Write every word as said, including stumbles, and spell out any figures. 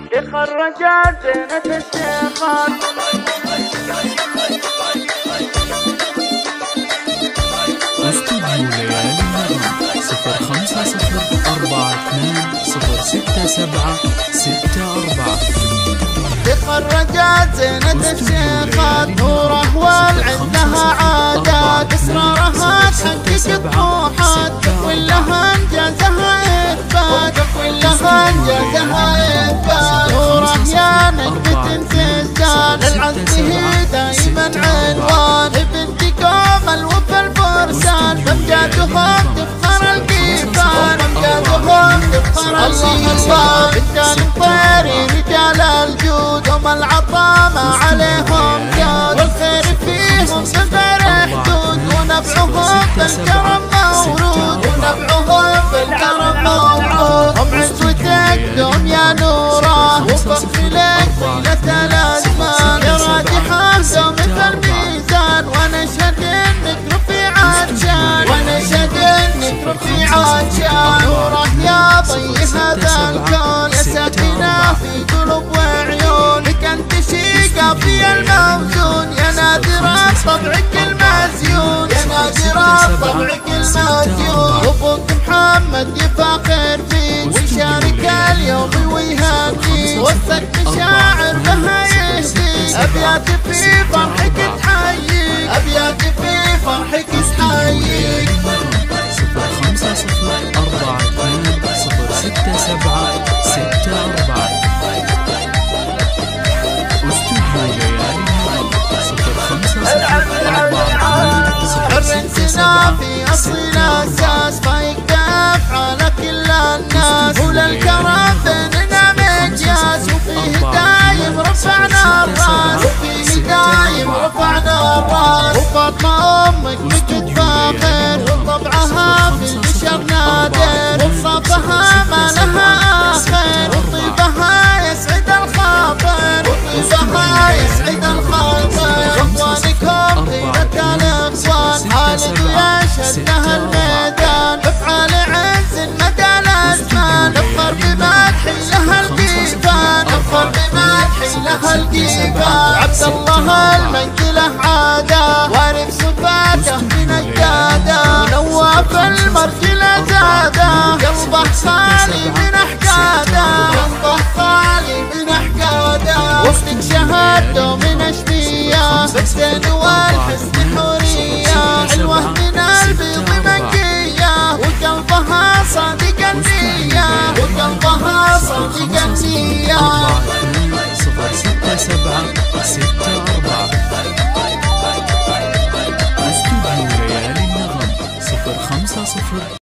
لخرجات زينة الشيخات. استوديو ليالي النغم صفر خمسة صفر أربعة اثنان صفر ستة سبعة ستة أربعة. لخرجات زينة الشيخات نوره والعز لها عادات، اسرارها تحقق طموحات، كلها انجازها اثبات، كلها انجازها اثبات. نوره يا نجمة تزداد، العزم هي دايما عنوان، بنتكم الوفا الفرسان، بامجادهم تفخر الكيفان، بامجادهم تفخر الكيفان. رجال الطير رجال الجود، هم العطاء ما عليهم جود، والخير فيهم بغير حدود، ونفعهم بالكرم مورود، ونفعهم بالكرم مورود. هم عزوتك دوم يا نوره، وفخر لك طيلة الازمان، يا راجحة مثل الميزان، ونشهد انك رفيعة شان، ونشهد انك رفيعة شان. نوره يا ضي هذا الكون، يا ساكنة في قلوب وعيون، لك انت شيقة في الموزون، يا نادرة طبعك المزيون، يا نادرة طبعك المزيون. ابوك محمد يفاخر فيك، ويشارك اليوم ويهنيك، وثق مشاعر بها يهديك، ابيات في فرحك تحييك، ابيات في فرحك تحييك. صفر خمسة صفر أربعة اثنان صفر ستة سبعة ستة أربعة. استوديو ليالي النغم صفر خمسة صفر أربعة اثنان صفر ستة سبعة. في أصل الأساس ما يكتف على كل الناس، وللكرم بيننا مقياس، وفيه دايم رفعنا الراس، وفيه دايم رفعنا الراس. وفاطمة أمك بك تفاخر، وطبعها في البشر نادر، وصفها ما لها آخر، وطيبها يسعد الخاطر، وطيبها يسعد الخاطر. إخوانكم طيبة الإخوان، خالد ويشهدها الميدان، افعال عز مدى الأزمان، نفخر بمدح لها الكيفان، نفخر بمدح لها الكيفان. عبد الله المنزله عاده، وارث صفاته من الجاده، نواف المرجله زاده، قلبه خالي من احقاده، قلبه خالي من احقاده. وفدك شهادته من اشبيه، بالزين والحسن حوريه، حلوه من البيض منقيه، وقلبها صادق النيه، وقلبها صادق النيه. صفر ستة سبعة ستة أربعة. استوديو ليالي النغم صفر خمسة صفر